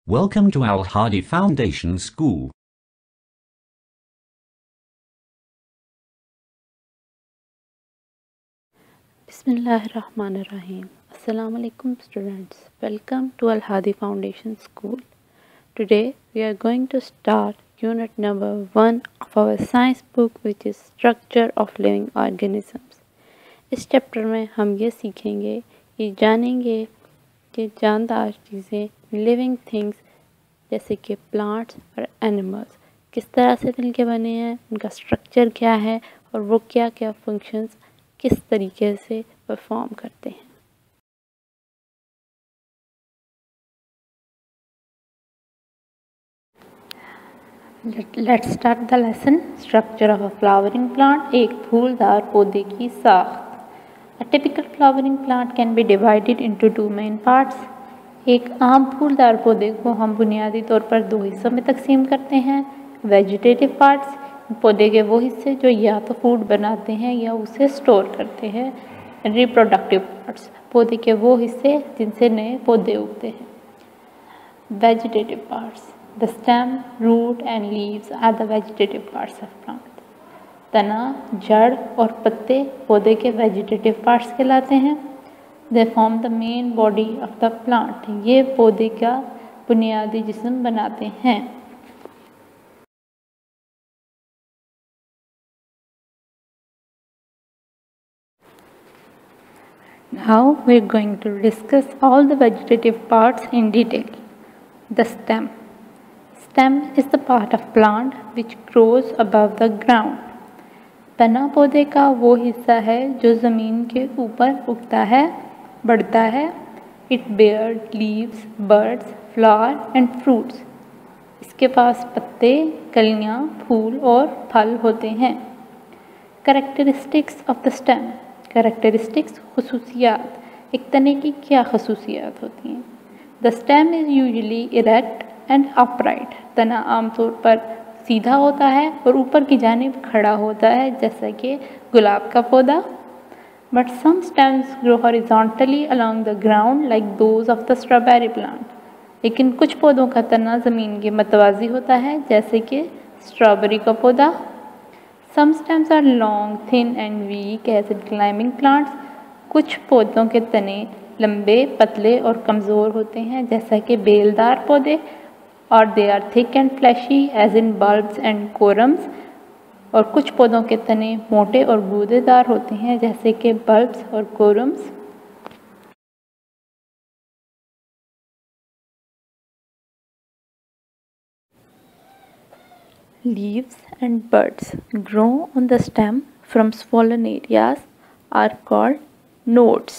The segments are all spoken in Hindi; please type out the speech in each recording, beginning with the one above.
Welcome to Al Hadi Foundation School. Bismillahirrahmanirrahim. Assalamu alaikum students. Welcome to Al Hadi Foundation School. Today we are going to start unit number 1 of our science book, which is Structure of Living Organisms. इस चैप्टर में हम ये सीखेंगे, ये जानेंगे कि जानदार चीज़ें, लिविंग थिंग्स जैसे कि प्लांट्स और एनिमल्स किस तरह से मिलके बने हैं, उनका स्ट्रक्चर क्या है और वो क्या क्या फंक्शंस किस तरीके से परफॉर्म करते हैं। Let's start the lesson. Structure of a flowering plant. एक फूलदार पौधे की साख्त। A typical flowering plant can be divided into 2 main parts. एक आम फूलदार पौधे को हम बुनियादी तौर पर 2 हिस्सों में तकसीम करते हैं। वेजिटेटिव पार्ट्स, पौधे के वो हिस्से जो या तो फूड बनाते हैं या उसे स्टोर करते हैं। रिप्रोडक्टिव पार्ट्स, पौधे के वो हिस्से जिनसे नए पौधे उगते हैं। Vegetative parts, the stem, root and leaves are the vegetative parts of plant. तना, जड़ और पत्ते पौधे के वेजिटेटिव पार्ट्स कहलाते हैं। They form the main body of the plant. ये पौधे का बुनियादी जिस्म बनाते हैं। Now we are going to discuss all the vegetative parts in detail. The stem. Stem is the part of plant which grows above the ground. तना पौधे का वो हिस्सा है जो ज़मीन के ऊपर उगता है, बढ़ता है। It bears leaves, buds, flower and fruits. इसके पास पत्ते, कलियाँ, फूल और फल होते हैं। Characteristics of the stem. Characteristics, खुसूसियात। एक तने की क्या खसूसियात होती हैं? The stem is usually erect and upright. तना आमतौर पर सीधा होता है और ऊपर की जानिब खड़ा होता है, जैसा कि गुलाब का पौधा। But some stems grow horizontally along the ground like those of the strawberry plant. लेकिन कुछ पौधों का तना ज़मीन के मतवाज़ी होता है, जैसे कि स्ट्रॉबेरी का पौधा। Some stems are long, thin and weak as in climbing plants. कुछ पौधों के तने लंबे, पतले और कमज़ोर होते हैं, जैसा कि बेलदार पौधे। और they are thick and fleshy as in bulbs and corms. और कुछ पौधों के तने मोटे और गूदेदार होते हैं, जैसे कि बल्ब्स और कोरम्स। Leaves and buds grow on the stem from swollen areas are called nodes.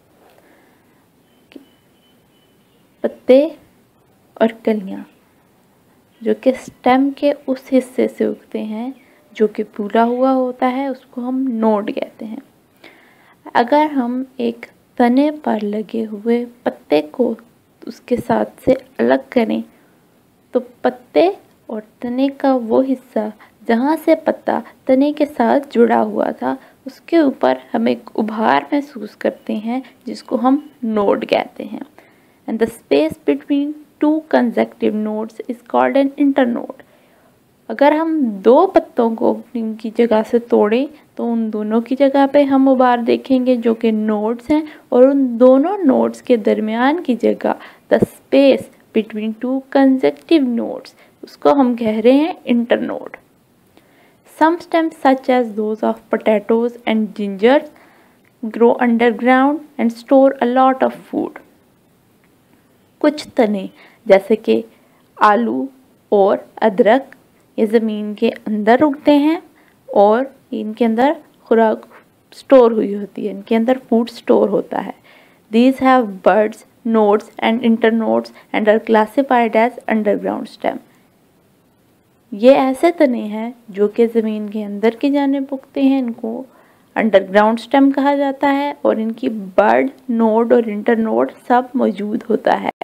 पत्ते और कलियाँ जो कि स्टेम के उस हिस्से से उगते हैं जो कि फूला हुआ होता है, उसको हम नोड कहते हैं। अगर हम एक तने पर लगे हुए पत्ते को उसके साथ से अलग करें तो पत्ते और तने का वो हिस्सा जहाँ से पत्ता तने के साथ जुड़ा हुआ था, उसके ऊपर हम एक उभार महसूस करते हैं जिसको हम नोड कहते हैं। And the space between 2 consecutive nodes is called an internode. अगर हम 2 पत्तों को उनकी जगह से तोड़ें तो उन दोनों की जगह पे हम उभार देखेंगे जो कि नोड्स हैं, और उन दोनों नोड्स के दरमियान की जगह the space between 2 consecutive nodes, उसको हम कह रहे हैं internode. Some stems such as those of potatoes and gingers grow underground and store a lot of food. कुछ तने जैसे कि आलू और अदरक ये ज़मीन के अंदर उगते हैं और इनके अंदर खुराक स्टोर हुई होती है, इनके अंदर फूड स्टोर होता है। These have buds, nodes and internodes and are classified as underground stem. ये ऐसे तने हैं जो कि ज़मीन के अंदर की जानिब उगते हैं, इनको अंडरग्राउंड स्टेम कहा जाता है और इनकी बड, नोड और इंटरनोड सब मौजूद होता है।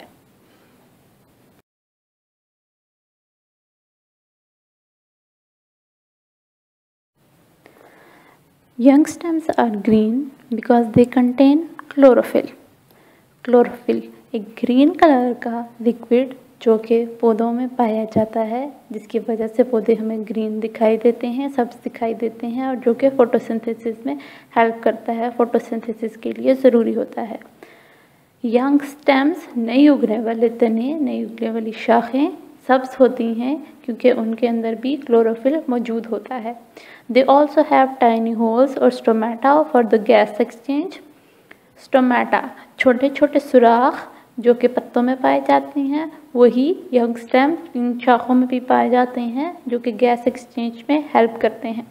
Young stems are green because they contain chlorophyll. Chlorophyll एक ग्रीन कलर का लिक्विड जो कि पौधों में पाया जाता है, जिसकी वजह से पौधे हमें ग्रीन दिखाई देते हैं, सब्ज दिखाई देते हैं, और जो कि फोटोसिंथेसिस में हेल्प करता है, फोटोसिंथेसिस के लिए ज़रूरी होता है। यंग स्टेम्स, नई उगने वाले तने, नई उगने वाली शाखें सब्ज होती हैं क्योंकि उनके अंदर भी क्लोरोफिल मौजूद होता है। They also have tiny holes or stomata for the gas exchange. Stomata, छोटे छोटे सुराख जो कि पत्तों में पाए जाते हैं, वही यंग स्टेम इन शाखों में भी पाए जाते हैं जो कि गैस एक्सचेंज में हेल्प करते हैं।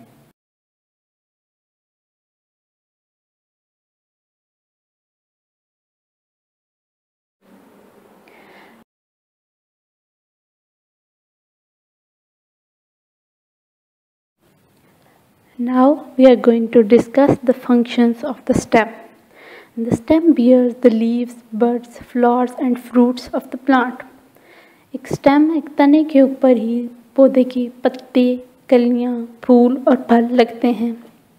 Now we are going to discuss the functions of the stem. The stem bears the leaves, buds, flowers and fruits of the plant. एक स्टेम, एक तने के ऊपर ही पौधे की पत्ते, कलियां, फूल और फल लगते हैं।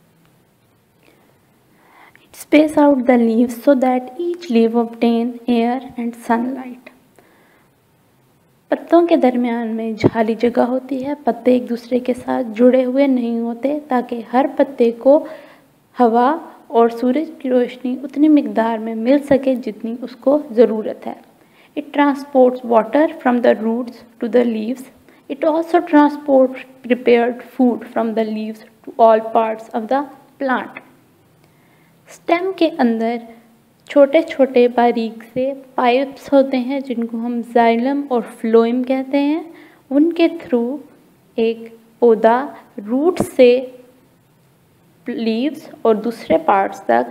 It spaces out the leaves so that each leaf obtain air and sunlight. पत्तों के दरमियान में जाली जगह होती है, पत्ते एक दूसरे के साथ जुड़े हुए नहीं होते ताकि हर पत्ते को हवा और सूरज की रोशनी उतनी मिकदार में मिल सके जितनी उसको ज़रूरत है। It transports water from the roots to the leaves. It also transports prepared food from the leaves to all parts of the plant. Stem के अंदर छोटे छोटे बारीक से पाइप्स होते हैं जिनको हम जाइलम और फ्लोएम कहते हैं। उनके थ्रू एक पौधा रूट से लीव्स और दूसरे पार्ट्स तक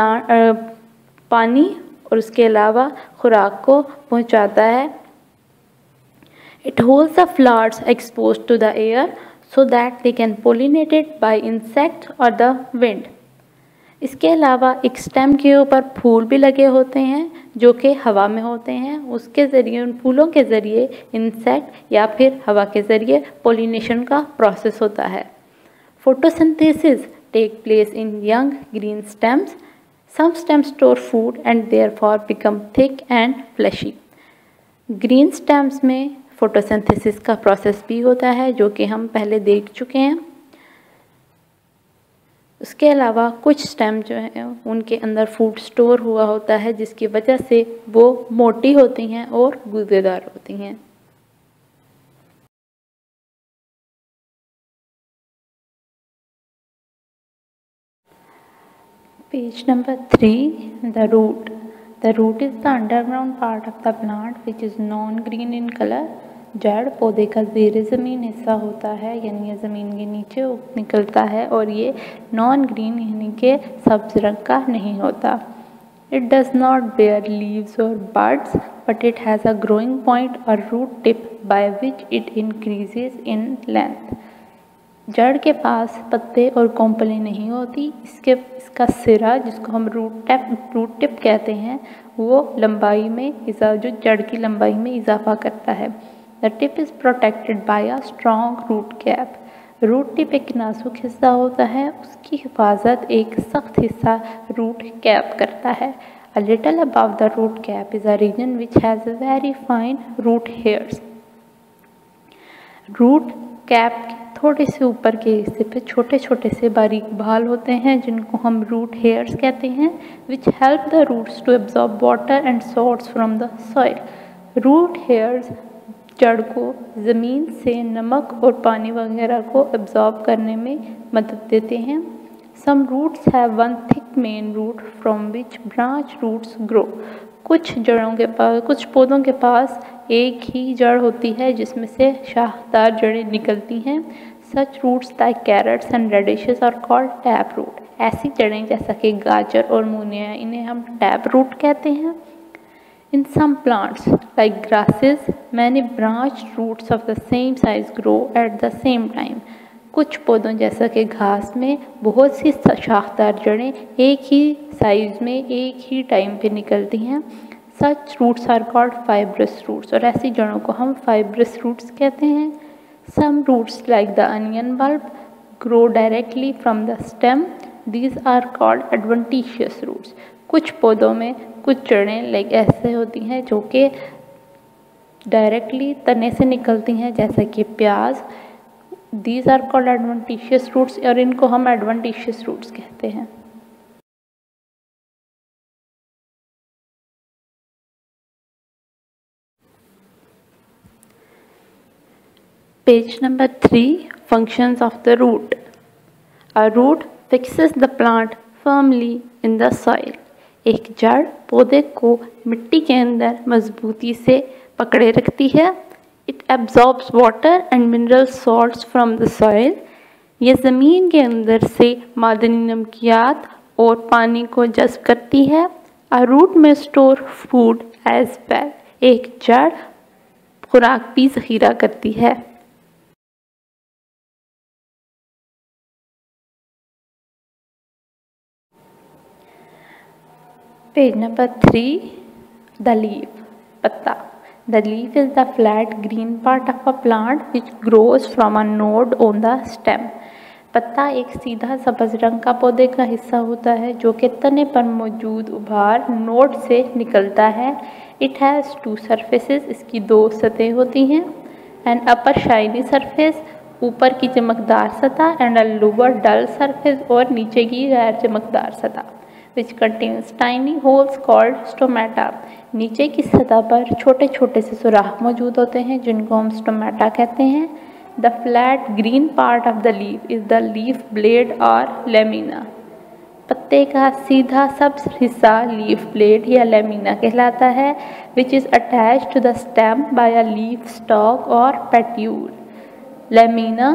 पानी और उसके अलावा खुराक को पहुंचाता है। It holds the flowers exposed to the air so that they can pollinate it by insects or the wind. इसके अलावा एक स्टेम के ऊपर फूल भी लगे होते हैं जो कि हवा में होते हैं, उसके ज़रिए, उन फूलों के ज़रिए इंसेक्ट या फिर हवा के ज़रिए पोलिनेशन का प्रोसेस होता है। Photosynthesis take place in young green stems. Some stems store food and therefore become thick and fleshy. Green stems में फोटोसिंथेसिस का प्रोसेस भी होता है जो कि हम पहले देख चुके हैं। उसके अलावा कुछ स्टेम जो हैं उनके अंदर फूड स्टोर हुआ होता है जिसकी वजह से वो मोटी होती हैं और गूदेदार होती हैं। Page number 3, the root. The root is the underground part of the plant which is non-green in color. जड़ पौधे का ज़ेरे ज़मीन हिस्सा होता है, यानी ये ज़मीन के नीचे निकलता है और ये नॉन ग्रीन यानी कि सब्ज रंग का नहीं होता। It does not bear leaves or buds, but it has a growing point or root tip by which it increases in length. जड़ के पास पत्ते और कॉम्पलें नहीं होती, इसका सिरा जिसको हम रूट टिप कहते हैं वो लंबाई में जो जड़ की लंबाई में इजाफा करता है। The tip is protected by a strong root cap. Root tip एक नाजुक हिस्सा होता है, उसकी हिफाजत एक सख्त हिस्सा रूट कैप करता है। A little above the root cap is a region which has very fine root hairs. Root cap के थोड़े से ऊपर के हिस्से पे छोटे छोटे से बारीक बाल होते हैं जिनको हम रूट हेयर्स कहते हैं, which help the roots to absorb water and salts from the soil. Root hairs जड़ को ज़मीन से नमक और पानी वगैरह को एब्जॉर्ब करने में मदद देते हैं। Some roots have one thick main root from which branch roots grow. कुछ पौधों के पास एक ही जड़ होती है जिसमें से शाखदार जड़ें निकलती हैं। Such roots like carrots and radishes are called tap root. ऐसी जड़ें जैसा कि गाजर और मूलियाँ, इन्हें हम टैप रूट कहते हैं। In some plants like grasses, many branched roots of the same size grow at the same time. कुछ पौधों जैसा कि घास में बहुत सी शाखदार जड़ें एक ही साइज में एक ही टाइम पे निकलती हैं। Such roots are called fibrous roots और ऐसी जड़ों को हम fibrous roots कहते हैं। Some roots like the onion bulb grow directly from the stem. These are called adventitious roots. कुछ पौधों में कुछ जड़ें ऐसे होती हैं जो कि डायरेक्टली तने से निकलती हैं, जैसा कि प्याज। These are called adventitious roots, और इनको हम एडवेंटिशियस रूट्स कहते हैं। Page number 3, functions of the root. A root fixes the plant firmly in the soil. एक जड़ पौधे को मिट्टी के अंदर मजबूती से पकड़े रखती है। It absorbs water and mineral salts from the soil. ये ज़मीन के अंदर से मादनी नमकियात और पानी को जज़्ब करती है। A root may store food as well. एक जड़ खुराक भी ज़ख़ीरा करती है। Page number 3, the leaf, पत्ता. The leaf is the flat green part of a plant which grows from a node on the stem. पत्ता एक सीधा सब्ज़ रंग का पौधे का हिस्सा होता है जो कि तने पर मौजूद उभार नोड से निकलता है। It has two surfaces, इसकी दो सतह होती हैं। An upper shiny surface, ऊपर की चमकदार सतह, and a lower dull surface, और नीचे की गैर चमकदार सतह। which contains tiny holes called stomata. नीचे की सतह पर छोटे छोटे से सुराख मौजूद होते हैं जिनको हम स्टोमेटा कहते हैं। The flat green part of the leaf is the leaf blade or lamina. पत्ते का सीधा सब्ज हिस्सा लीफ ब्लेड या लेमिना कहलाता है, which is attached to the stem by a leaf stalk or petiole. Lamina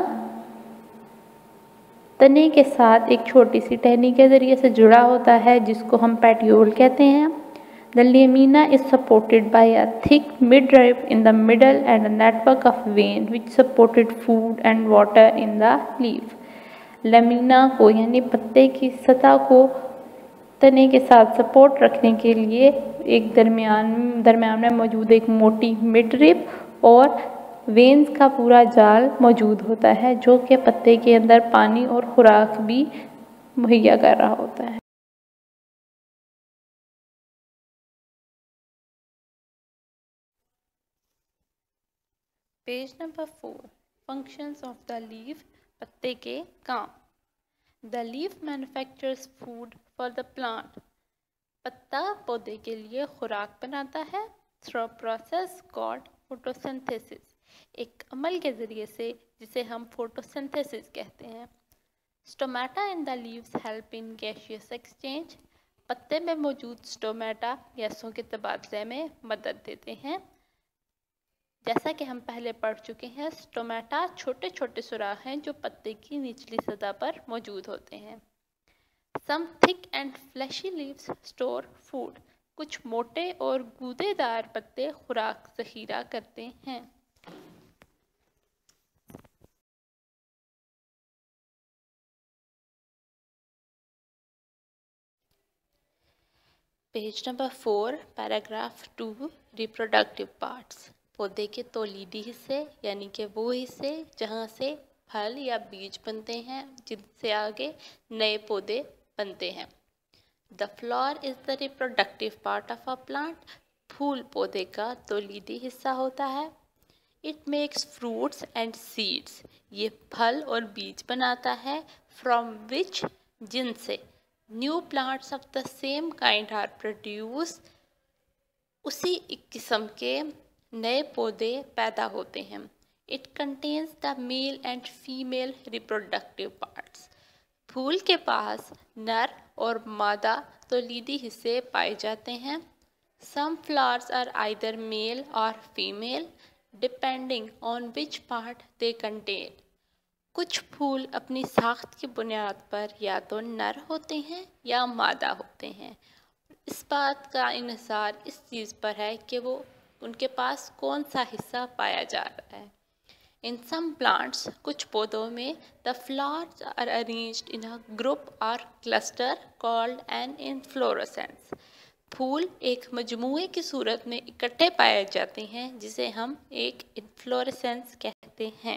तने के साथ एक छोटी सी टहनी के ज़रिए से जुड़ा होता है जिसको हम पेटियोल कहते हैं। The lamina is supported by a thick midrib in the middle and a network of vein which supported food and water in the leaf. Lamina को यानी पत्ते की सतह को तने के साथ सपोर्ट रखने के लिए एक दरमियान में मौजूद एक मोटी मिडरिब और वेन्स का पूरा जाल मौजूद होता है जो कि पत्ते के अंदर पानी और खुराक भी मुहैया कर रहा होता है। Page number 4, functions of the leaf, पत्ते के काम। The leaf manufactures food for the plant, पत्ता पौधे के लिए खुराक बनाता है थ्रू प्रोसेस कॉल्ड फोटोसिंथेसिस, एक अमल के ज़रिए से जिसे हम फोटोसिंथेसिस कहते हैं। Stomata in the leaves help in gaseous exchange, पत्ते में मौजूद स्टोमेटा गैसों के तबादले में मदद देते हैं। जैसा कि हम पहले पढ़ चुके हैं, स्टोमेटा छोटे छोटे सुराख हैं जो पत्ते की निचली सतह पर मौजूद होते हैं। Some thick and fleshy leaves store food, कुछ मोटे और गूदेदार पत्ते खुराक ज़ख़ीरा करते हैं। Page number 4, paragraph 2, reproductive parts, पौधे के तौलीदी हिस्से यानी कि वो हिस्से जहाँ से फल या बीज बनते हैं जिनसे आगे नए पौधे बनते हैं। The flower is the reproductive part of a plant, फूल पौधे का तौलीदी हिस्सा होता है। It makes fruits and seeds, ये फल और बीज बनाता है। फ्रॉम विच, जिनसे new plants of the same kind are produce, उसी किस्म के नए पौधे पैदा होते हैं। It contains the male and female reproductive parts, फूल के पास नर और मादा तौलीदी हिस्से पाए जाते हैं। Some flowers are either male or female depending on which part they contain, कुछ फूल अपनी साख्त की बुनियाद पर या तो नर होते हैं या मादा होते हैं। इस बात का इन्हिसार इस चीज़ पर है कि वो उनके पास कौन सा हिस्सा पाया जा रहा है। इन सम प्लांट्स, कुछ पौधों में the flowers are arranged in a group or cluster called an inflorescence, फूल एक मजमूए की सूरत में इकट्ठे पाए जाते हैं जिसे हम एक इन्फ्लोरेसेंस कहते हैं।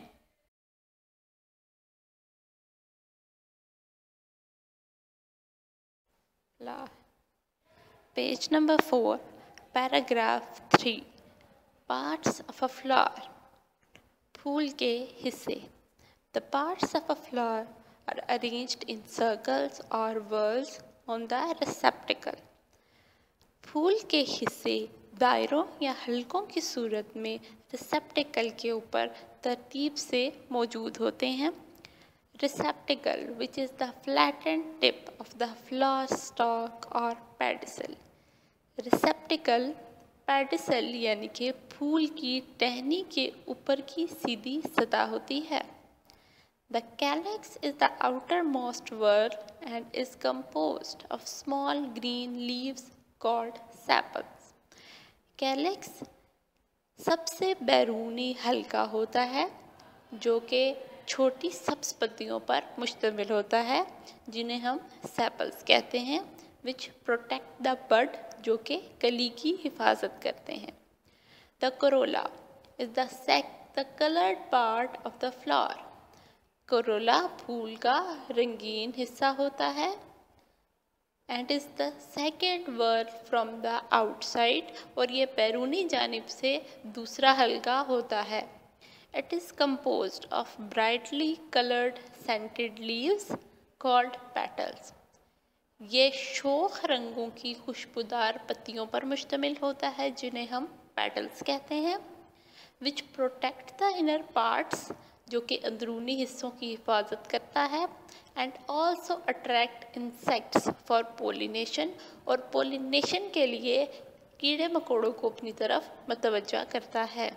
Page number 4, paragraph 3, parts of a flower, फूल के हिस्से। The parts of a flower are arranged in circles or whorls on the रिसेप्टिकल। फूल के हिस्से दायरों या हलकों की सूरत में रिसेप्टिकल के ऊपर तरतीब से मौजूद होते हैं। Receptacle, which is the flattened tip of the flower stalk or pedicel. Receptacle, pedicel यानी कि फूल की टहनी के ऊपर की सीधी सतह होती है। The calyx is the outermost whorl and is composed of small green leaves called sepals. Calyx सबसे बैरूनी हल्का होता है जो कि छोटी सब्ज पत्तियों पर मुश्तमिल होता है, जिन्हें हम सेपल्स कहते हैं, विच प्रोटेक्ट द बड, जो कि कली की हिफाजत करते हैं। The corolla is the coloured part of the flower. Corolla फूल का रंगीन हिस्सा होता है and is the second word from the outside, और ये बैरूनी जानिब से दूसरा हल्का होता है। It is composed of brightly colored scented leaves called petals. ये शोख रंगों की खुशबूदार पत्तियों पर मुश्तमिल होता है, जिन्हें हम पेटल्स कहते हैं। Which protect the inner parts, जो कि अंदरूनी हिस्सों की हिफाजत करता है, and also attract insects for pollination, और pollination के लिए कीड़े मकोड़ों को अपनी तरफ मतवज्जा करता है।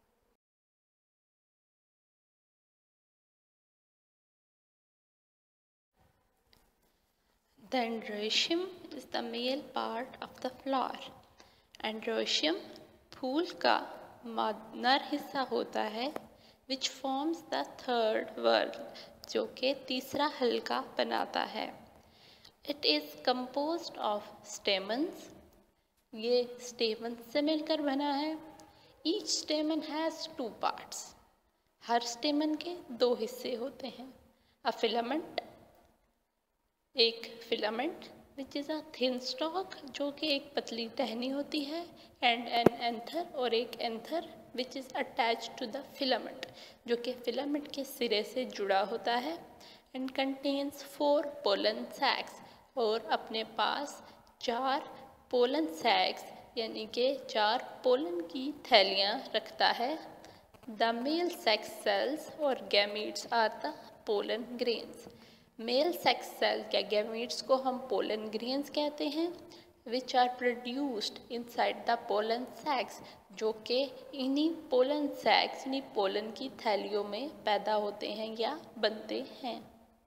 The androecium is the male part of the flower. Androecium फूल का नर हिस्सा होता है, which forms the third whorl, जो कि तीसरा हल्का बनाता है। It is composed of stamens. ये stamens से मिलकर बना है। Each stamen has two parts. Her stamen के दो हिस्से होते हैं। A filament, एक filament which is a thin stalk, जो कि एक पतली टहनी होती है, एंड एन एंथर, और एक anther which is attach to the filament, जो कि फिलामेंट के सिरे से जुड़ा होता है, एंड कंटेन्स 4 पोलन सैक्स, और अपने पास 4 पोलन सैक्स यानी कि 4 पोलन की थैलियाँ रखता है। The male sex cells or gametes are the pollen grains. Male sex cell या गैमीट्स को हम पोलन ग्रेन्स कहते हैं, which are produced inside the pollen sacs, जो कि इन्हीं पोलन सैक्स यानी पोलन की थैलियों में पैदा होते हैं या बनते हैं।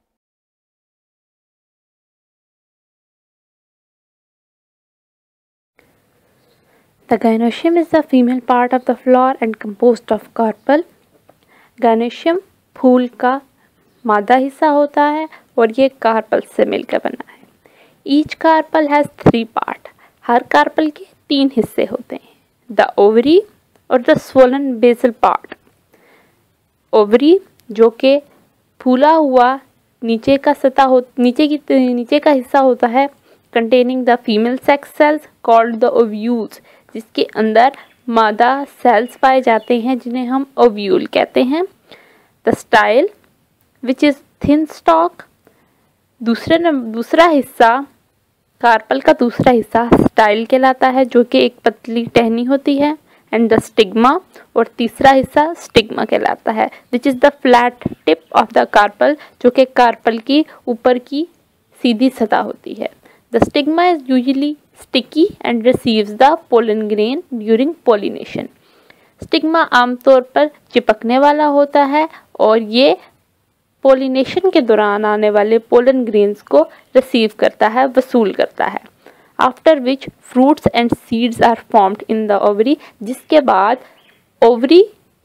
The gynoecium is the female part of the flower and composed of carpel. gynoecium फूल का मादा हिस्सा होता है और ये कार्पल से मिलकर बना है। Each carpel has 3 part. हर कार्पल के 3 हिस्से होते हैं, the ovary or the swollen basal part. Ovary जो कि फूला हुआ नीचे का हिस्सा होता है, containing the female sex cells called the ovules, जिसके अंदर मादा सेल्स पाए जाते हैं, जिन्हें हम ओव्यूल कहते हैं। The style which is thin stalk, दूसरा हिस्सा कार्पल का दूसरा हिस्सा स्टाइल कहलाता है, जो कि एक पतली टहनी होती है, एंड द स्टिग्मा, और तीसरा हिस्सा स्टिग्मा कहलाता है, which is the flat tip of the carpel, जो कि कार्पल की ऊपर की सीधी सतह होती है। The stigma is usually sticky and receives the pollen grain during pollination. Stigma आमतौर पर चिपकने वाला होता है और ये पोलिनेशन के दौरान आने वाले पोलन ग्रेन्स को रिसीव करता है, वसूल करता है। After which fruits and seeds are formed in the ovary, जिसके बाद ओवरी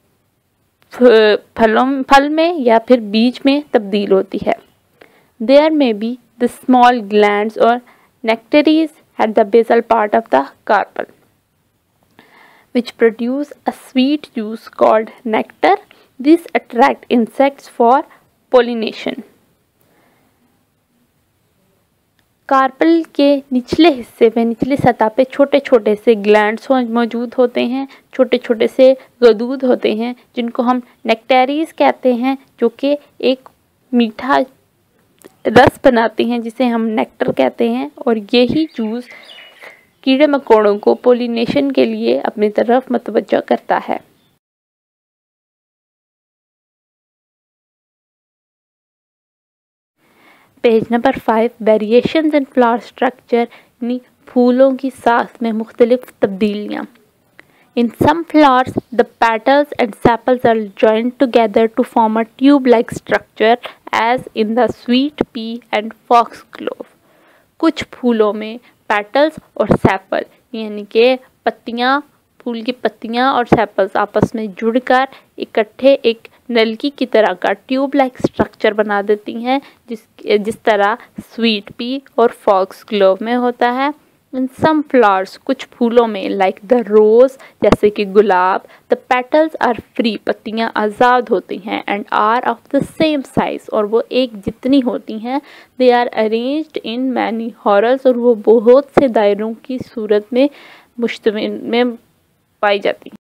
फल में या फिर बीज में तब्दील होती है। There may be the small glands or nectaries at the basal part of the carpel which produce a sweet juice called nectar. These attract insects for pollination. Carpel के निचले हिस्से में, निचली सतह पे छोटे छोटे से ग्लैंड्स मौजूद होते हैं, छोटे छोटे से गदूद होते हैं जिनको हम नेक्टेरीज कहते हैं, जो कि एक मीठा रस बनाते हैं जिसे हम नेक्टर कहते हैं। और यही जूस कीड़े मकोड़ों को पोलिनेशन के लिए अपनी तरफ मतवज्जा करता है। Page number 5, variations in flower structure, यानी फूलों की साख में मुख्तलिफ तब्दीलियाँ। In some flowers, the petals and sepals are joined together to form a tube-like structure, as in the sweet pea and foxglove. कुछ फूलों में पेटल्स और सेपल यानी कि पत्तियाँ, फूल की पत्तियाँ और सेपल्स आपस में जुड़कर इकट्ठे एक नलकी की तरह का ट्यूब लाइक स्ट्रक्चर बना देती हैं, जिस तरह स्वीट पी और फॉक्सग्लोव में होता है। इन सम फ्लावर्स, कुछ फूलों में, लाइक द रोज, जैसे कि गुलाब, द पेटल्स आर फ्री, पत्तियाँ आज़ाद होती हैं, and are of the same size, और वो एक जितनी होती हैं। They are arranged in many whorls, और वो बहुत से दायरों की सूरत में मुश्तमिल में पाई जाती हैं।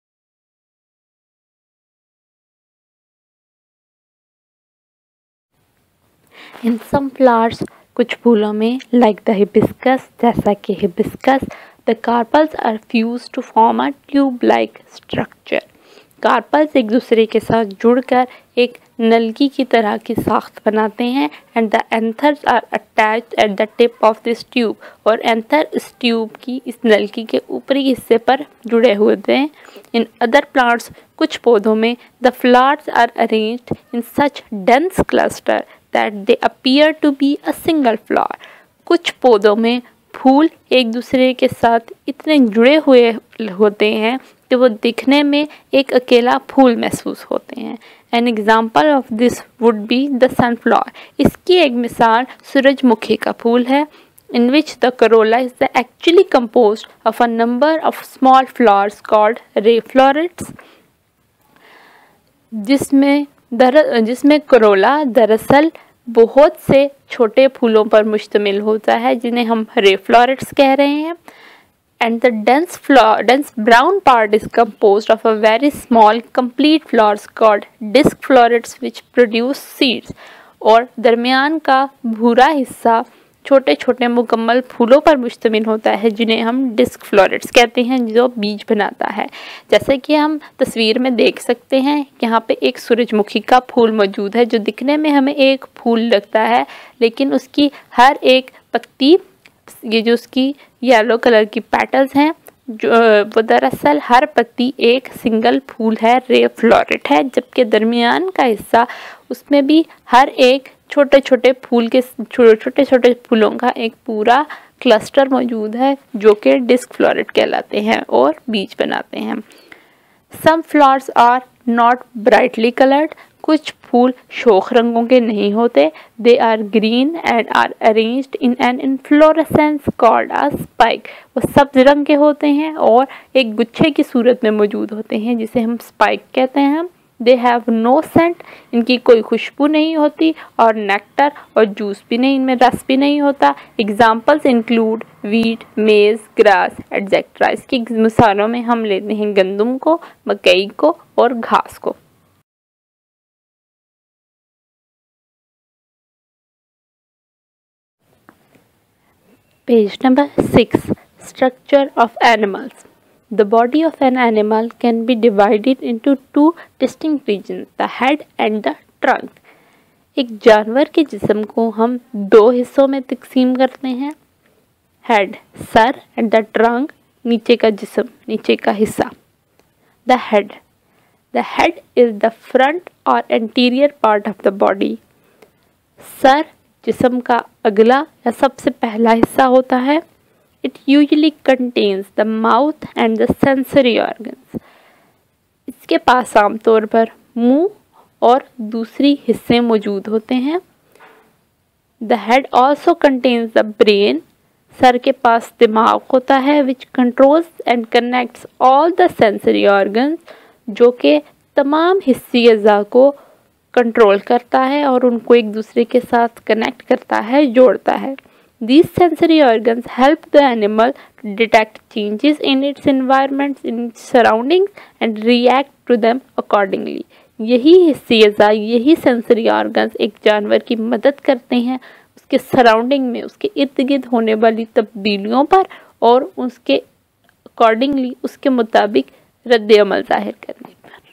इन सम फ्लावर्स, कुछ फूलों में, लाइक द हिबिस्कस, जैसा कि hibiscus, the carpels are fused to form a tube like structure. Carpels एक दूसरे के साथ जुड़कर एक नलकी की तरह की साख्त बनाते हैं, and the anthers are attached at the tip of this tube, और एंथर इस ट्यूब की, इस नलकी के ऊपरी हिस्से पर जुड़े हुए हैं। इन अदर प्लांट्स, कुछ पौधों में, the flowers are arranged in such dense cluster that they appear to be a single flower. कुछ पौधों में फूल एक दूसरे के साथ इतने जुड़े हुए होते हैं कि वो दिखने में एक अकेला फूल महसूस होते हैं। An example of this would be the sunflower. इसकी एक मिसाल सूरजमुखी का फूल है, in which the corolla is actually composed of a number of small flowers called ray florets, जिसमें करोला दरअसल बहुत से छोटे फूलों पर मुश्तमिल होता है, जिन्हें हम रे फ्लोरेट्स कह रहे हैं। And the dense brown part is composed of a very small complete flowers called disc florets which produce seeds. और दरमियान का भूरा हिस्सा छोटे छोटे मुकम्मल फूलों पर मुश्तमिल होता है, जिन्हें हम डिस्क फ्लोरेट्स कहते हैं, जो बीज बनाता है। जैसे कि हम तस्वीर में देख सकते हैं, यहाँ पे एक सूरजमुखी का फूल मौजूद है, जो दिखने में हमें एक फूल लगता है, लेकिन उसकी हर एक पत्ती, ये जो उसकी येलो कलर की पेटल्स हैं, जो वो दरअसल हर पत्ती एक सिंगल फूल है, रे फ्लोरेट है, जबकि दरमियान का हिस्सा, उसमें भी हर एक छोटे छोटे फूलों का एक पूरा क्लस्टर मौजूद है, जो कि डिस्क फ्लोरेट कहलाते हैं और बीज बनाते हैं। Some flowers are not brightly coloured, कुछ फूल शोख रंगों के नहीं होते। They are green and are arranged in an inflorescence called a spike, वो सब्ज रंग के होते हैं और एक गुच्छे की सूरत में मौजूद होते हैं, जिसे हम स्पाइक कहते हैं। दे हैव नो सेंट, इनकी कोई खुशबू नहीं होती, और नेक्टर और जूस भी नहीं, इनमें रस भी नहीं होता। Examples include wheat, maize, grass etcetera. इसकी मिसालों में हम लेते हैं गंदम को, मकई को और घास को। Page number 6, structure of animals. The body of an animal can be divided into two distinct regions, the head and the trunk. एक जानवर के जिस्म को हम दो हिस्सों में तकसीम करते हैं, हेड सर एंड द ट्रंक नीचे का जिस्म, नीचे का हिस्सा। The head is the front और anterior part of the body. सर जिस्म का अगला या सबसे पहला हिस्सा होता है। It usually contains the mouth and the sensory organs. इसके पास आमतौर पर मुंह और दूसरी हिस्से मौजूद होते हैं। The head also contains the brain. सर के पास दिमाग होता है, which controls and connects all the sensory organs, जो कि तमाम हिस्सी अज़ा को कंट्रोल करता है और उनको एक दूसरे के साथ कनेक्ट करता है, जोड़ता है। These sensory organs help the animal to detect changes in its environment, in its surroundings, and react to them accordingly. यही हिस्से यही सेंसरी ऑर्गन्स एक जानवर की मदद करते हैं उसके सराउंडिंग में, उसके इर्द गिर्द होने वाली तब्दीलियों पर और उसके अकॉर्डिंगली, उसके मुताबिक रद्द अमल जाहिर करने पर।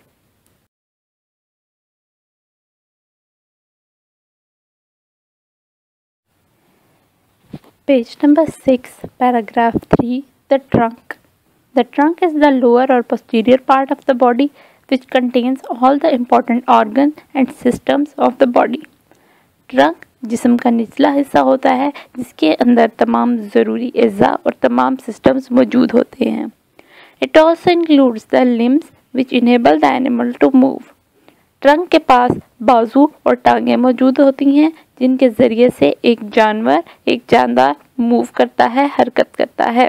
Page number 6, paragraph 3, the trunk. The trunk is the lower or posterior part of the body which contains all the important organs and systems of the body. Trunk जिस्म का निचला हिस्सा होता है जिसके अंदर तमाम ज़रूरी अज़ा और तमाम सिस्टम्स मौजूद होते हैं। It also includes the limbs which enable the animal to move. Trunk के पास बाजू और टांगें मौजूद होती हैं जिनके ज़रिए से एक जानदार मूव करता है, हरकत करता है।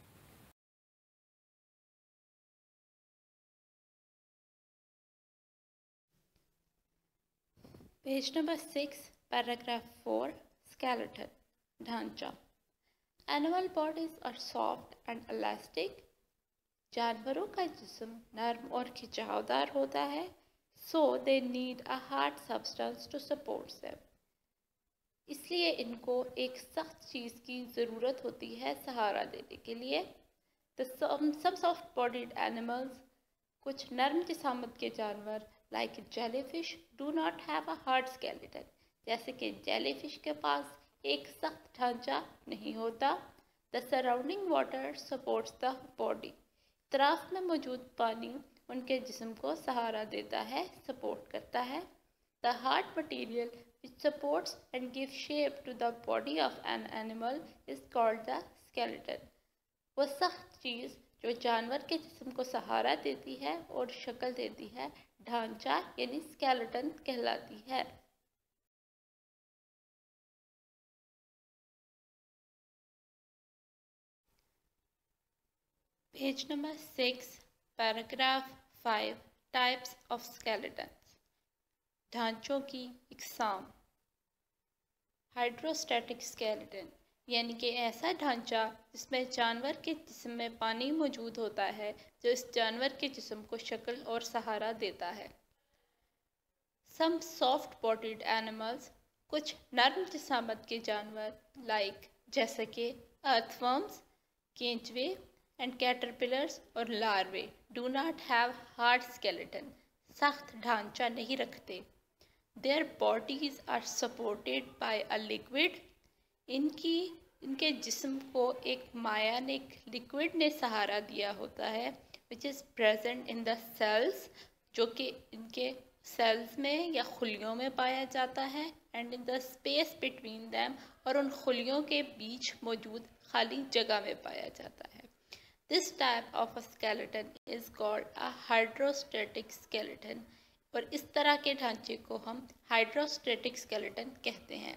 पेज नंबर 6, पैराग्राफ 4, स्केलेटन, ढांचा। Animal bodies are soft and elastic. जानवरों का जिस्म नरम और खिंचावदार होता है। So they need a hard substance to support them. इसलिए इनको एक सख्त चीज़ की ज़रूरत होती है सहारा देने के लिए। Some soft-bodied animals, कुछ नरम जिसामत के जानवर like jellyfish do not have a hard skeleton. जैसे कि jellyfish के पास एक सख्त ढांचा नहीं होता। The surrounding water supports the body. इतराफ में मौजूद पानी उनके जिस्म को सहारा देता है, सपोर्ट करता है। The hard material which supports and gives shape to the body of an animal is called the skeleton. वो सख्त चीज़ जो जानवर के जिस्म को सहारा देती है और शक्ल देती है, ढांचा यानी स्केलेटन कहलाती है। Page number 6, paragraph 5, types of skeletons, ढांचों की इकसाम। हाइड्रोस्टैटिक स्केलेटन यानी कि ऐसा ढांचा जिसमें जानवर के जिस्म में पानी मौजूद होता है जो इस जानवर के जिस्म को शक्ल और सहारा देता है। सम सॉफ्ट बॉडीड एनिमल्स, कुछ नरम जिसामत के जानवर लाइक जैसे कि अर्थवर्म्स, केंचुए and caterpillars और larvae do not have hard skeleton, सख्त ढांचा नहीं रखते। Their bodies are supported by a liquid, इनके जिस्म को एक मायानिक लिक्विड ने सहारा दिया होता है which is present in the cells, जो कि इनके सेल्स में या खुलियों में पाया जाता है and in the space between them, और उन खुलियों के बीच मौजूद खाली जगह में पाया जाता है। This type of a skeleton is called a hydrostatic skeleton, और इस तरह के ढांचे को हम हाइड्रोस्टैटिक स्केलेटन कहते हैं।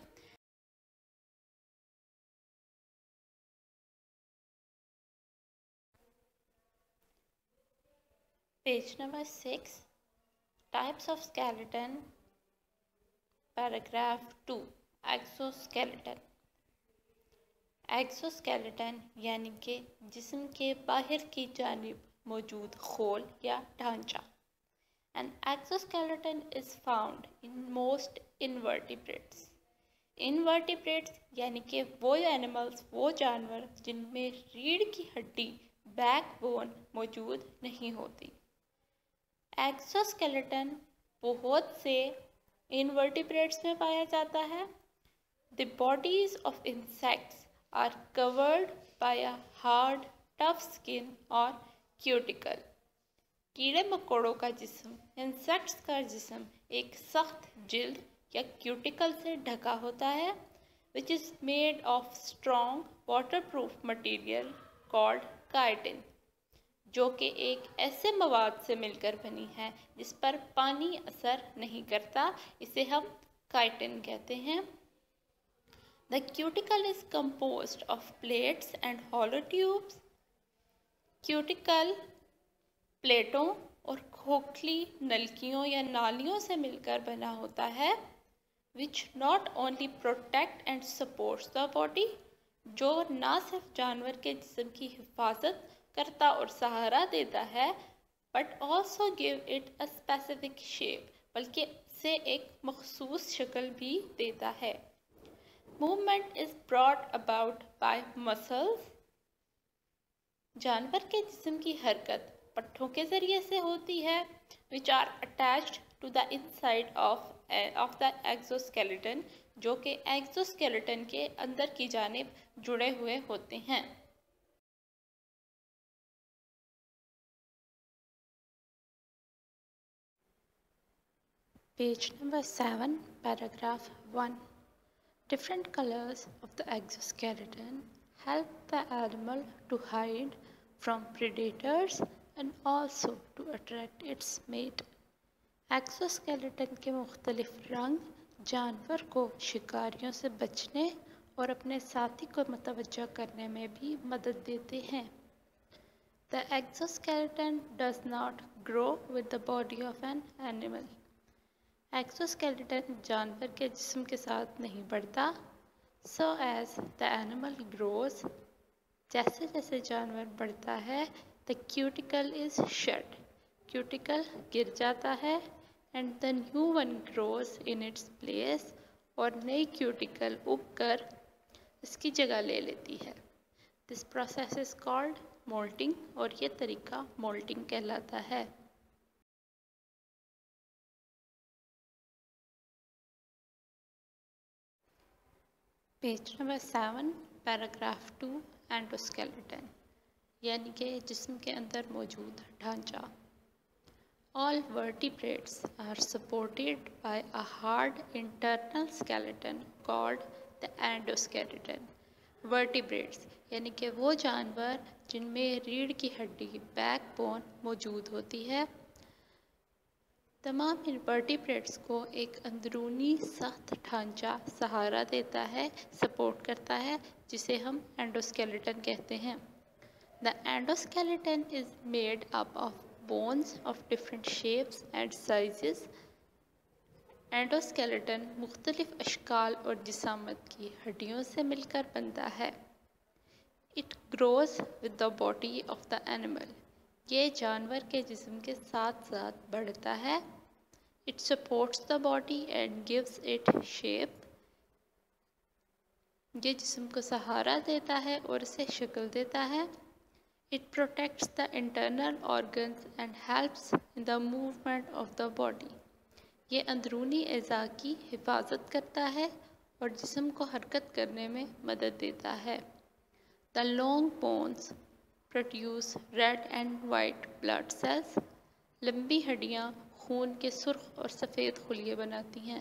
Page number 6, types of skeleton, paragraph 2, exoskeleton. Exoskeleton यानी कि जिस्म के बाहर की जानिब मौजूद खोल या ढांचा। An exoskeleton is found in most invertebrates. Invertebrates यानी कि वो एनिमल्स, वो जानवर जिनमें रीढ़ की हड्डी, बैकबोन मौजूद नहीं होती। एक्सोस्केलेटन बहुत से इनवर्टिब्रेट्स में पाया जाता है। The bodies of insects are covered by a hard, tough skin or cuticle. कीड़े मकोड़ों का जिस्म, इंसेक्ट्स का जिस्म एक सख्त जिल्द या क्यूटिकल से ढका होता है which is made of strong waterproof material called chitin, जो कि एक ऐसे मवाद से मिलकर बनी है जिस पर पानी असर नहीं करता, इसे हम chitin कहते हैं। The cuticle is composed of plates and hollow tubes. Cuticle प्लेटों और खोखली नलकियों या नालियों से मिलकर बना होता है which not only protect and supports the body जो ना सिर्फ जानवर के जिस्म की हिफाजत करता और सहारा देता है but also give it a specific shape, बल्कि इसे एक मखसूस शक्ल भी देता है। Movement is brought about by muscles. जानवर के जिस्म की हरकत पट्ठों के ज़रिए से होती है which are attached to the inside of the exoskeleton, जो कि एक्सोस्केलेटन के अंदर की जानिब जुड़े हुए होते हैं। Page number 7, paragraph 1. Different colors of the exoskeleton help the animal to hide from predators and also to attract its mate. Exoskeleton के मुख्तलिफ रंग जानवर को शिकारियों से बचने और अपने साथी को मुतवज्जह करने में भी मदद देते हैं। The exoskeleton does not grow with the body of an animal. Exoskeleton जानवर के जिस्म के साथ नहीं बढ़ता। So as the animal grows, जैसे जैसे जानवर बढ़ता है, the cuticle is shed. Cuticle गिर जाता है and the new one grows in its place, और नई क्यूटिकल उगकर इसकी जगह ले लेती है। This process is called molting, और ये तरीका molting कहलाता है। पेज नंबर 7, पैराग्राफ 2, एंडोस्केलेटन, यानी कि जिस्म के अंदर मौजूद ढांचा। All vertebrates are supported by a hard internal skeleton called the endoskeleton. Vertebrates यानी कि वो जानवर जिनमें रीढ़ की हड्डी बैकबोन मौजूद होती है। तमाम इनवर्टिब्रेट्स को एक अंदरूनी सख्त ढांचा सहारा देता है, सपोर्ट करता है, जिसे हम एंडोस्केलेटन कहते हैं। The endoskeleton is made up of bones of different shapes and sizes. Endoskeleton मुख्तलिफ अशकाल और जिसामत की हड्डियों से मिलकर बनता है। It grows with the body of the animal. ये जानवर के जिस्म के साथ साथ बढ़ता है। It supports the body and gives it shape. ये जिस्म को सहारा देता है और इसे शक्ल देता है। It protects the internal organs and helps in the movement of the body. ये अंदरूनी अज़ा की हिफाजत करता है और जिस्म को हरकत करने में मदद देता है। The long bones produce red and white blood cells. लंबी हड्डियाँ खून के सुर्ख और सफ़ेद खुलिये बनाती हैं।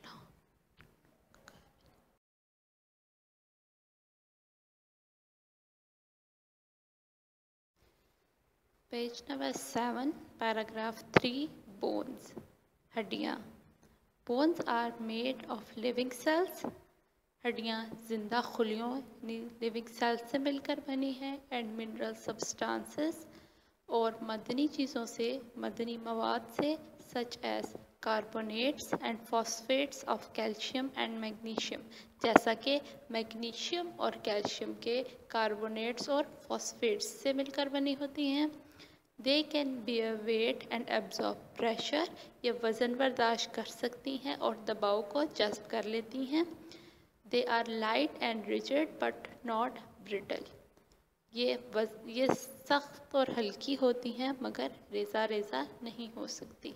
पेज नंबर 7, पैराग्राफ 3, बोन्स, हड्डियाँ। Bones are made of living cells. हड्डियाँ जिंदा खुलियों लिविंग सेल्स से मिलकर बनी हैं एंड मिनरल सब्सटेंसेस और मदनी चीज़ों से, मदनी मवाद से, such as carbonates and phosphates of calcium and magnesium, जैसा कि मैग्नीशियम और कैल्शियम के कार्बोनेट्स और फॉस्फेट्स से मिलकर बनी होती हैं। They can bear weight and absorb pressure. ये वज़न बर्दाश्त कर सकती हैं और दबाव को जज़्ब कर लेती हैं। They are light and rigid but not brittle. ये सख्त और हल्की होती हैं मगर रेज़ा रेज़ा नहीं हो सकती।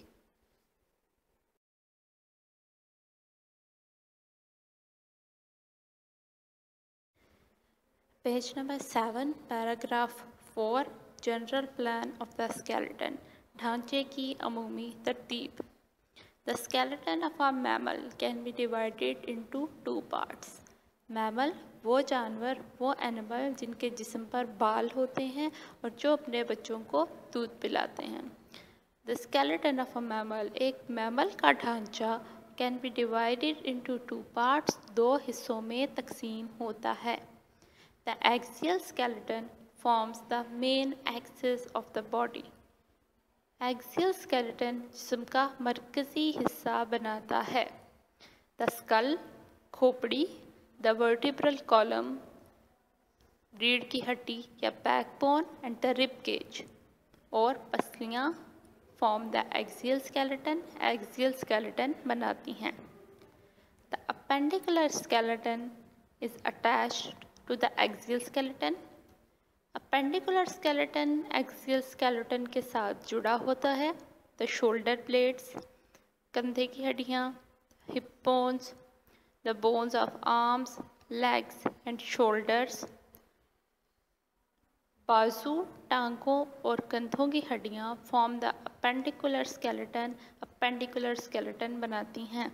Page number 7, paragraph 4, general plan of the skeleton, ढांचे की अमूमी तरतीब। The skeleton of a mammal can be divided into 2 parts. Mammal वो जानवर, वो एनिमल जिनके जिस्म पर बाल होते हैं और जो अपने बच्चों को दूध पिलाते हैं। The skeleton of a mammal, एक मैमल का ढांचा, can be divided into 2 parts, 2 हिस्सों में तकसीम होता है। The axial skeleton forms the main axis of the body. Axial skeleton जिस्म का मरकज़ी हिस्सा बनाता है। द स्कल, खोपड़ी, द वर्टिब्रल कॉलम, रीढ़ की हड्डी या backbone and the rib cage, और पसलियाँ फॉर्म द एक्सियल स्केलेटन बनाती हैं। The appendicular skeleton is attached to the axial skeleton. Appendicular skeleton axial skeleton के साथ जुड़ा होता है। द शोल्डर ब्लेड्स, कंधे की हड्डियाँ, hip bones, the bones of arms, legs and shoulders, बाजू, टांगों और कंधों की हड्डियाँ फॉर्म द अपेंडिकुलर स्केलेटन बनाती हैं।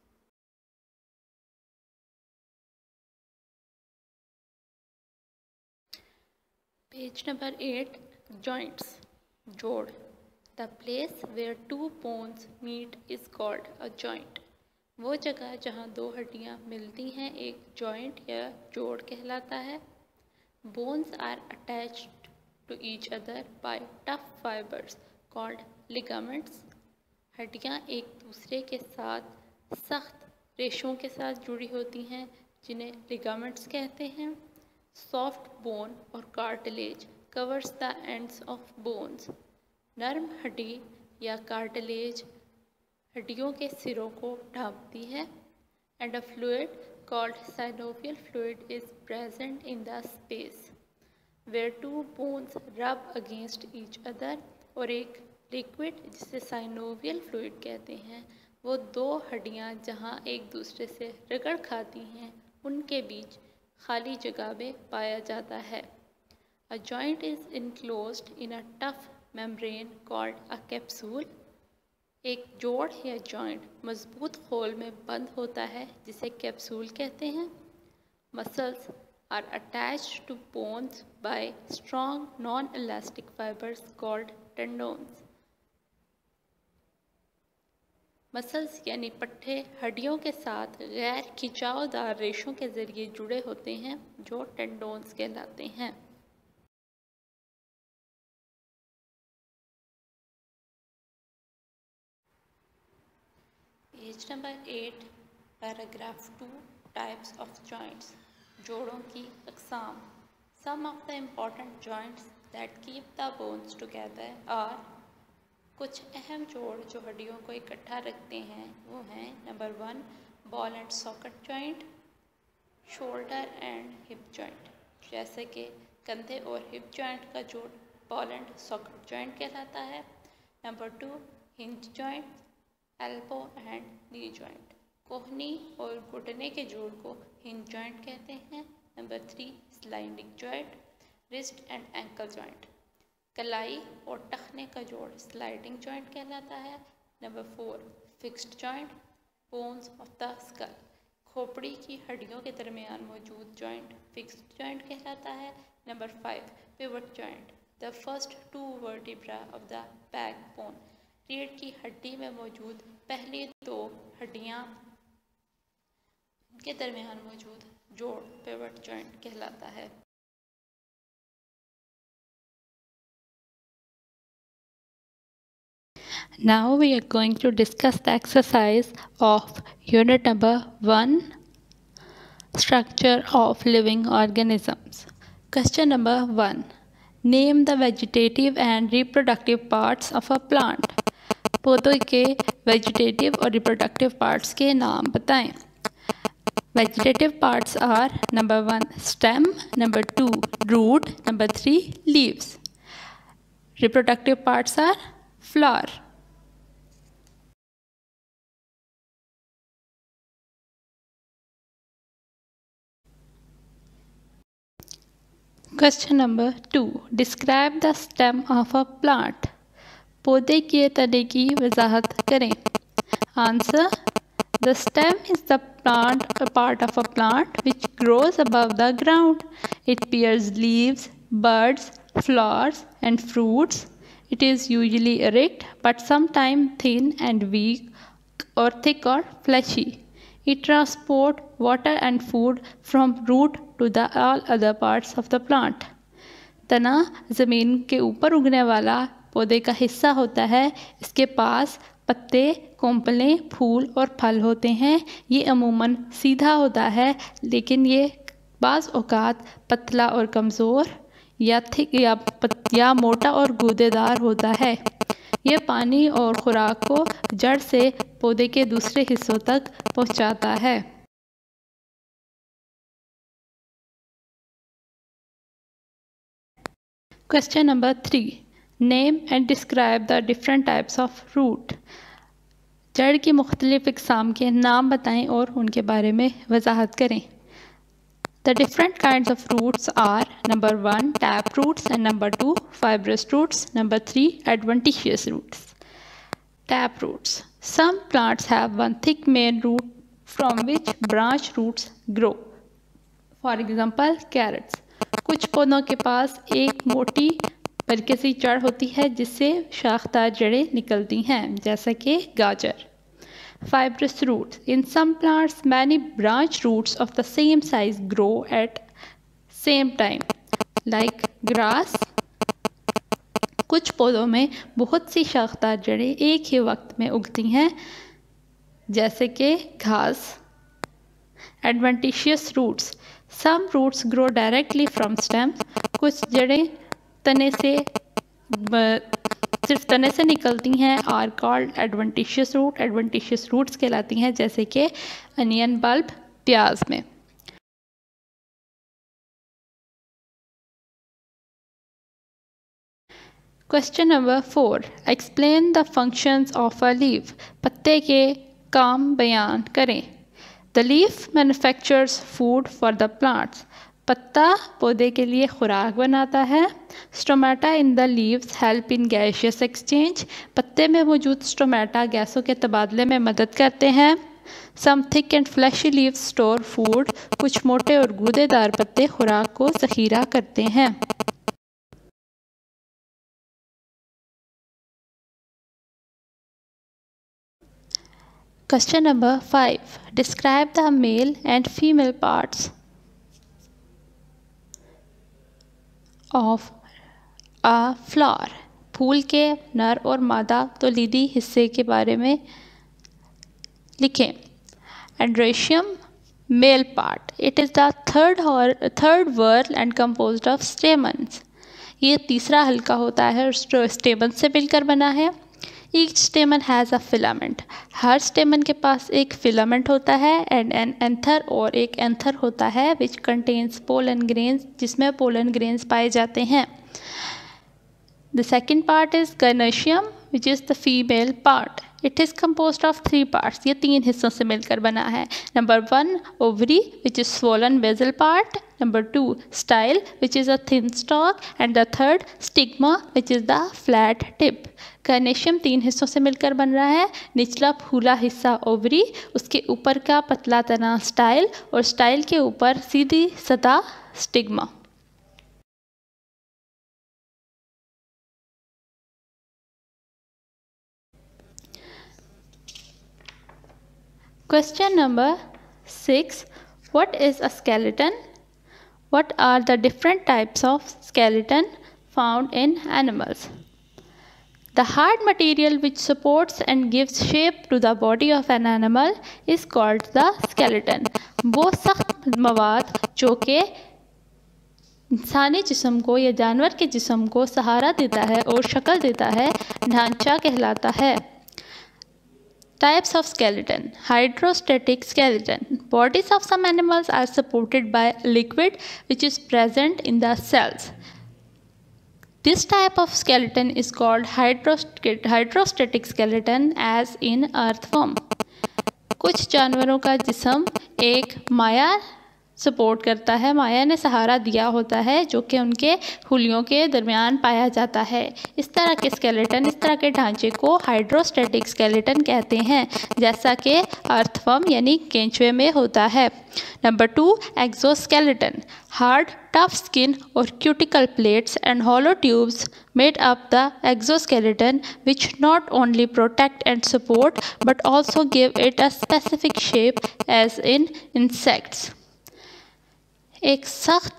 पेज नंबर 8, जॉइंट्स, जोड़। The place where two bones meet is called a joint. वो जगह जहाँ दो हड्डियाँ मिलती हैं एक जॉइंट या जोड़ कहलाता है। Bones are attached to each other by tough fibres called ligaments. हड्डियाँ एक दूसरे के साथ सख्त रेशों के साथ जुड़ी होती हैं जिन्हें लिगामेंट्स कहते हैं। सॉफ्ट बोन और cartilage covers the ends of bones. नर्म हड्डी या कार्टिलेज हड्डियों के सिरों को ढांपती है। And a fluid called synovial fluid is present in the space where two bones rub against each other। और एक लिक्विड जिसे साइनोवियल फ्लूइड कहते हैं वो दो हड्डियां जहां एक दूसरे से रगड़ खाती हैं उनके बीच खाली जगह में पाया जाता है। A joint is enclosed in a tough membrane called a capsule। एक जोड़ या जॉइंट मजबूत खोल में बंद होता है जिसे कैप्सूल कहते हैं। Muscles are attached to bones by strong non elastic fibres called tendons. Muscles यानी पट्टे हड्डियों के साथ गैर खिंचावदार रेशों के जरिए जुड़े होते हैं जो टेंडोन्स कहलाते हैं। Page number 8, paragraph 2, types of joints, जोड़ों की अक़साम। Some of the important joints that keep the bones together are. कुछ अहम जोड़ जो हड्डियों को इकट्ठा रखते हैं वो हैं number 1, ball and socket joint, shoulder and hip joint. जैसे कि कंधे और हिप जॉइंट का जोड़ बॉल एंड सॉकेट जॉइंट कहलाता है। Number 2, hinge joint, elbow and knee joint. कोहनी और घुटने के जोड़ को हिंज जॉइंट कहते हैं। Number 3, sliding joint, wrist and ankle joint. कलाई और टखने का जोड़ स्लाइडिंग जॉइंट कहलाता है। Number 4, fixed joint, bones of the skull. खोपड़ी की हड्डियों के दरमियान मौजूद जॉइंट फिक्स्ड जॉइंट कहलाता है। Number 5, pivot joint, the first 2 vertebra of the backbone. रीढ़ की हड्डी में मौजूद पहली 2 हड्डियां के दरमियान मौजूद जोड़ पिवट जॉइंट कहलाता है। Now we are going to discuss the exercise of unit number 1, structure of living organisms. Question number 1, name the vegetative and reproductive parts of a plant। पौधों के वेजिटेटिव और रिप्रोडक्टिव पार्ट्स के नाम बताएं। Vegetative parts are number 1, stem, number 2, root, number 3, leaves. Reproductive parts are flower. Question number 2, describe the stem of a plant. पौधे के तने की वजाहत करें। Answer, the stem is the part of a plant which grows above the ground. It bears leaves, buds, flowers and fruits. It is usually erect but sometimes thin and weak or thick or fleshy. It transports water and food from root to the all other parts of the plant. तना ज़मीन के ऊपर उगने वाला पौधे का हिस्सा होता है। इसके पास पत्ते, कोंपलें, फूल और फल होते हैं। ये अमूमन सीधा होता है लेकिन ये बाज़ औक़ात पतला और कमज़ोर या थिक या मोटा और गूदेदार होता है। यह पानी और खुराक को जड़ से पौधे के दूसरे हिस्सों तक पहुंचाता है। Question number 3, name and describe the different types of root. जड़ की मुख्तलिफ इक़साम के नाम बताएं और उनके बारे में वजाहत करें। The different kinds of roots are number 1 tap roots and number 2 fibrous roots, number 3 adventitious roots. Tap roots. Some plants have one thick main root from which branch roots grow. For example, carrots. कुछ पौधों के पास एक मोटी मरकज़ी जड़ होती है जिससे शाखदार जड़ें निकलती हैं, जैसा कि गाजर। Fibrous roots. In some plants, many branch roots of the same size grow at same time, like grass. कुछ पौधों में बहुत सी शाखदार जड़ें एक ही वक्त में उगती हैं, जैसे कि घास। Adventitious roots. Some roots grow directly from stems. कुछ जड़ें सिर्फ तने से निकलती हैं और called adventitious root. Adventitious roots कहलाती हैं, जैसे कि अनियन बल्ब, प्याज में। Question number 4, explain the functions of a leaf. पत्ते के काम बयान करें। The leaf manufactures food for the plants. पत्ता पौधे के लिए खुराक बनाता है। Stomata in the leaves help in gaseous exchange. पत्ते में मौजूद स्टोमेटा गैसों के तबादले में मदद करते हैं। Some thick and fleshy leaves store food. कुछ मोटे और गूदेदार पत्ते खुराक को ज़ख़ीरा करते हैं। Question number 5, describe the male and female parts of a flower. फूल के नर और मादा तौलीदी हिस्से के बारे में लिखें। Androecium male part, it is the third whorl and composed of stamens. ये तीसरा हल्का होता है और स्टेमन से मिलकर बना है। Each stamen has a filament. हर स्टेमन के पास एक फिलामेंट होता है। एंड एन एंथर, और एक एंथर होता है विच कंटेन्स पोलन ग्रेन्स, जिसमें पोलन ग्रेन्स पाए जाते हैं। The second part is gynoecium which is the female part. It is composed of 3 parts. ये 3 हिस्सों से मिलकर बना है। Number 1 ovary which is swollen basal part, number 2 style which is a thin stalk, and the third stigma which is the flat tip. Gynoecium 3 हिस्सों से मिलकर बन रहा है। निचला फूला हिस्सा ओवरी, उसके ऊपर का पतला तना स्टाइल, और स्टाइल के ऊपर सीधी सतह stigma. Question number 6, what is a skeleton? What are the different types of skeleton found in animals? The hard material which supports and gives shape to the body of an animal is called the skeleton. वो सख्त मवाद जो कि इंसानी जिस्म को या जानवर के जिस्म को सहारा देता है और शक्ल देता है, ढांचा कहलाता है। Types of skeleton. Hydrostatic skeleton. Bodies of some animals are supported by liquid which is present in the cells. This type of skeleton is called hydrostatic skeleton, as in earthworm. कुछ जानवरों का जिस्म एक माया सपोर्ट करता है, माया ने सहारा दिया होता है, जो कि उनके हुलियों के दरमियान पाया जाता है। इस तरह के स्केलेटन, इस तरह के ढांचे को हाइड्रोस्टैटिक स्केलेटन कहते हैं, जैसा कि अर्थवर्म यानी केंचुए में होता है। Number 2 exoskeleton. Hard tough skin और cuticle plates and hollow tubes made up the exoskeleton which not only protect and support but also give it a specific shape as in insects. एक सख्त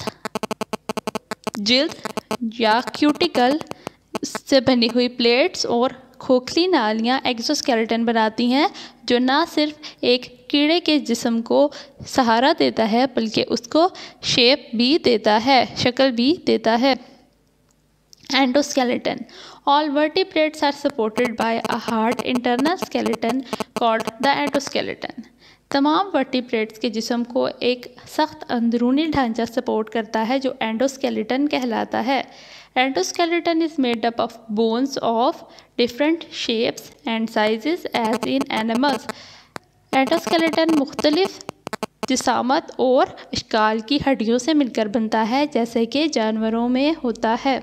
जिल्द या क्यूटिकल से बनी हुई प्लेट्स और खोखली नालियाँ एक्सोस्केलेटन बनाती हैं, जो ना सिर्फ एक कीड़े के जिस्म को सहारा देता है बल्कि उसको शेप भी देता है, शक्ल भी देता है। Endoskeleton. All vertebrates are supported by a hard internal skeleton called the endoskeleton. तमाम वर्टिब्रेट्स के जिस्म को एक सख्त अंदरूनी ढांचा सपोर्ट करता है जो एंडोस्केलेटन कहलाता है। Endoskeleton is made up of bones of different shapes and sizes as in animals. Endoskeleton मुख्तलिफ जिसामत और अशकाल की हड्डियों से मिलकर बनता है जैसे कि जानवरों में होता है।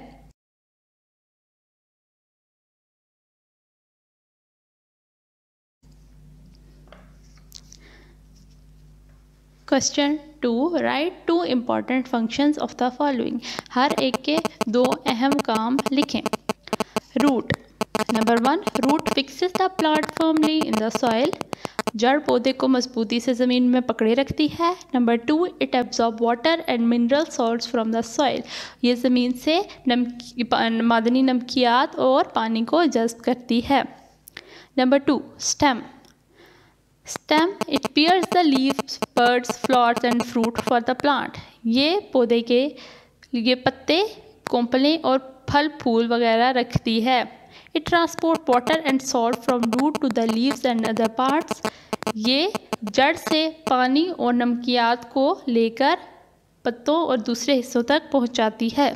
Question 2, write 2 important functions of the following. हर एक के 2 अहम काम लिखें। Root. Number 1, root fixes the plant firmly in the soil. जड़ पौधे को मजबूती से ज़मीन में पकड़े रखती है। Number 2, it absorb water and mineral salts from the soil. ये ज़मीन से मादनी नमकियात और पानी को जज़्ब करती है। Number 2, stem. Stem, it bears the leaves, buds, flowers and fruit for the plant. ये पौधे के लिए पत्ते, कोंपलें और फल फूल वगैरह रखती है। It transport water and salt from root to the leaves and other parts. ये जड़ से पानी और नमकियात को लेकर पत्तों और दूसरे हिस्सों तक पहुंचाती है।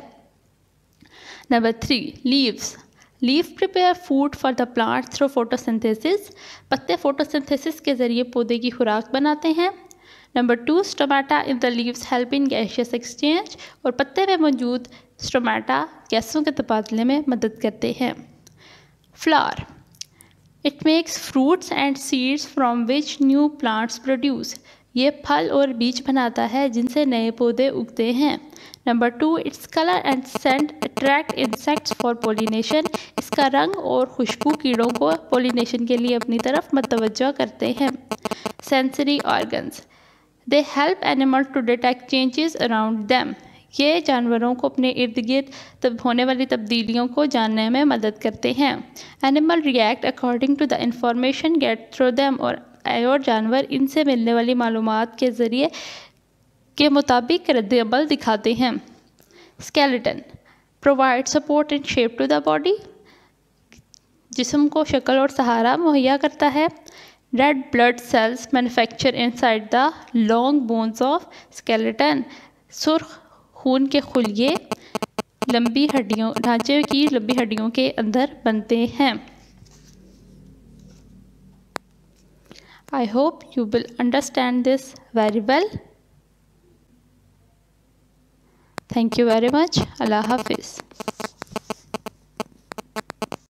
Number 3, leaves. Leaf prepare food for the plant through photosynthesis. पत्ते फोटोसिंथेसिस के ज़रिए पौधे की खुराक बनाते हैं। Number 2, stomata in the leaves help in gaseous exchange. और पत्ते में मौजूद स्टोमेटा गैसों के तबादले में मदद करते हैं। Flower, it makes fruits and seeds from which new plants produce. ये फल और बीज बनाता है जिनसे नए पौधे उगते हैं। Number 2, its colour and scent attract insects for pollination. इसका रंग और खुशबू कीड़ों को पोलिनेशन के लिए अपनी तरफ मतवज्जो करते हैं। Sensory organs, they help animal to detect changes around them. ये जानवरों को अपने इर्द गिर्द होने वाली तब्दीलियों को जानने में मदद करते हैं। Animal react according to the information get through them. और जानवर इनसे मिलने वाली मालूमात के ज़रिए के मुताबिक रद्द-ए-अमल दिखाते हैं। Skeleton, provide support and shape to the body. जिस्म को शक्ल और सहारा मुहैया करता है। Red blood cells manufacture inside the long bones of skeleton. सुर्ख खून के खुलिये लंबी हड्डियों ढांचे की लंबी हड्डियों के अंदर बनते हैं। I hope you will understand this very well. Thank you very much. Allah Hafiz.